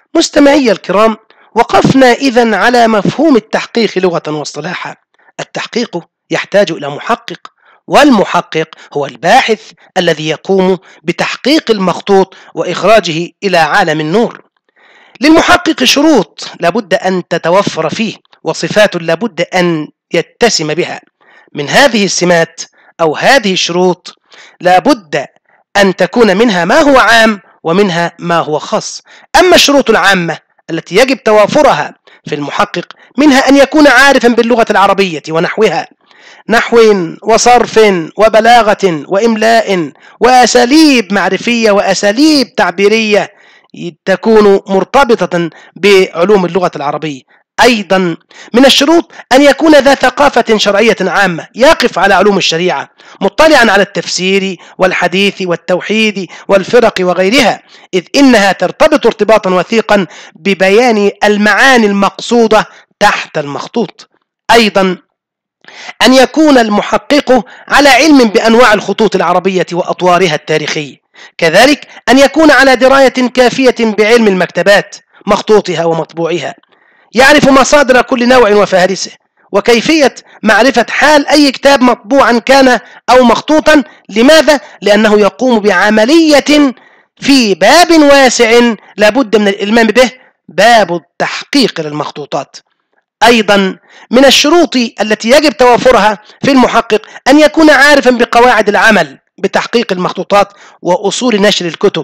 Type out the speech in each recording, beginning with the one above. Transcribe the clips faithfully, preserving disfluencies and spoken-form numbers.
مستمعي الكرام، وقفنا إذن على مفهوم التحقيق لغة واصطلاحا. التحقيق يحتاج إلى محقق، والمحقق هو الباحث الذي يقوم بتحقيق المخطوط وإخراجه إلى عالم النور. للمحقق شروط لابد أن تتوفر فيه، وصفات لابد أن يتسم بها. من هذه السمات أو هذه الشروط لابد أن تكون منها ما هو عام ومنها ما هو خاص. أما الشروط العامة التي يجب توافرها في المحقق، منها أن يكون عارفا باللغة العربية ونحوها، نحو وصرف وبلاغة وإملاء وأساليب معرفية وأساليب تعبيرية تكون مرتبطة بعلوم اللغة العربية. أيضا من الشروط أن يكون ذا ثقافة شرعية عامة، يقف على علوم الشريعة، مطلعا على التفسير والحديث والتوحيد والفرق وغيرها، إذ إنها ترتبط ارتباطا وثيقا ببيان المعاني المقصودة تحت المخطوط. أيضا أن يكون المحقق على علم بأنواع الخطوط العربية وأطوارها التاريخية، كذلك أن يكون على دراية كافية بعلم المكتبات، مخطوطها ومطبوعها، يعرف مصادر كل نوع وفهرسه، وكيفية معرفة حال أي كتاب مطبوعا كان أو مخطوطا. لماذا؟ لأنه يقوم بعملية في باب واسع لابد من الإلمام به، باب التحقيق للمخطوطات. أيضا من الشروط التي يجب توافرها في المحقق أن يكون عارفا بقواعد العمل بتحقيق المخطوطات وأصول نشر الكتب.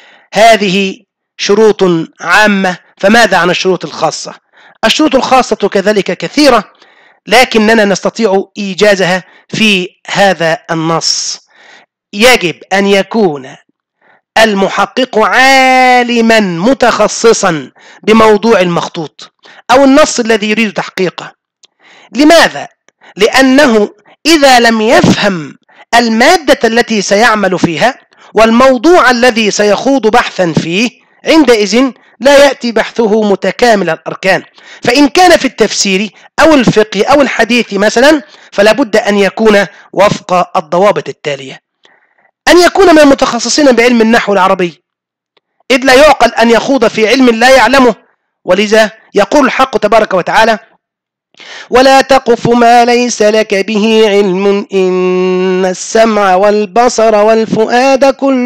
هذه شروط عامة. فماذا عن الشروط الخاصة؟ الشروط الخاصة كذلك كثيرة، لكننا نستطيع إيجازها في هذا النص. يجب أن يكون المحقق عالما متخصصا بموضوع المخطوط أو النص الذي يريد تحقيقه. لماذا؟ لأنه إذا لم يفهم المادة التي سيعمل فيها والموضوع الذي سيخوض بحثا فيه، عندئذ لا يأتي بحثه متكامل الأركان. فإن كان في التفسير أو الفقه أو الحديث مثلا، فلا بد أن يكون وفق الضوابط التالية: أن يكون من المتخصصين بعلم النحو العربي، إذ لا يعقل أن يخوض في علم لا يعلمه، ولذا يقول الحق تبارك وتعالى: ولا تقف ما ليس لك به علم إن السمع والبصر والفؤاد كل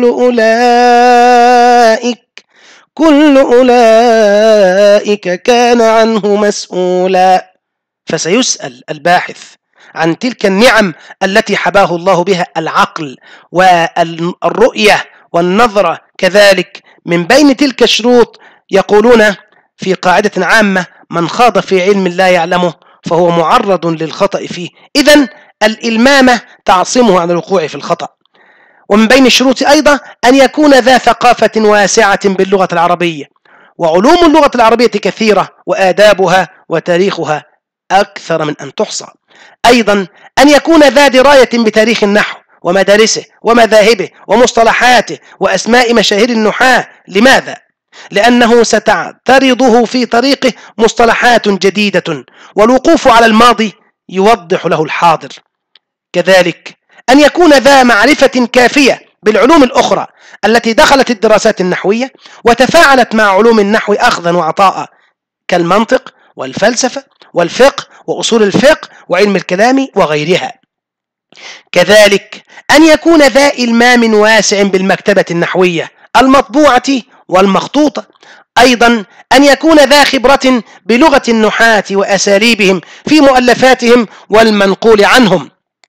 أولئك كل أولئك كان عنه مسؤولا. فسيسأل الباحث عن تلك النعم التي حباه الله بها العقل والرؤية والنظرة. كذلك من بين تلك الشروط يقولون في قاعدة عامة: من خاض في علم لا يعلمه فهو معرض للخطأ فيه. إذن الإلمامة تعصمه عن الوقوع في الخطأ. ومن بين الشروط أيضا أن يكون ذا ثقافة واسعة باللغة العربية، وعلوم اللغة العربية كثيرة، وآدابها وتاريخها أكثر من أن تحصى. أيضا أن يكون ذا دراية بتاريخ النحو ومدارسه ومذاهبه ومصطلحاته وأسماء مشاهير النحاة. لماذا؟ لأنه ستعترضه في طريقه مصطلحات جديدة، والوقوف على الماضي يوضح له الحاضر. كذلك أن يكون ذا معرفة كافية بالعلوم الأخرى التي دخلت الدراسات النحوية وتفاعلت مع علوم النحو أخذا وعطاء، كالمنطق والفلسفة والفقه وأصول الفقه وعلم الكلام وغيرها. كذلك أن يكون ذا إلمام واسع بالمكتبة النحوية المطبوعة والمخطوطة. أيضا أن يكون ذا خبرة بلغة النحاة وأساليبهم في مؤلفاتهم والمنقول عنهم.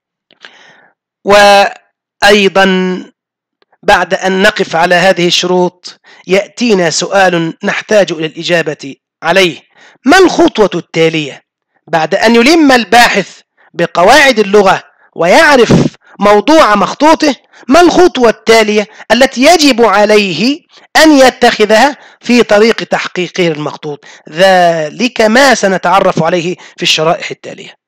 وأيضا بعد أن نقف على هذه الشروط يأتينا سؤال نحتاج إلى الإجابة عليه: ما الخطوة التالية بعد أن يلم الباحث بقواعد اللغة ويعرف موضوع مخطوطه؟ ما الخطوة التالية التي يجب عليه أن يتخذها في طريق تحقيقه المخطوط؟ ذلك ما سنتعرف عليه في الشرائح التالية.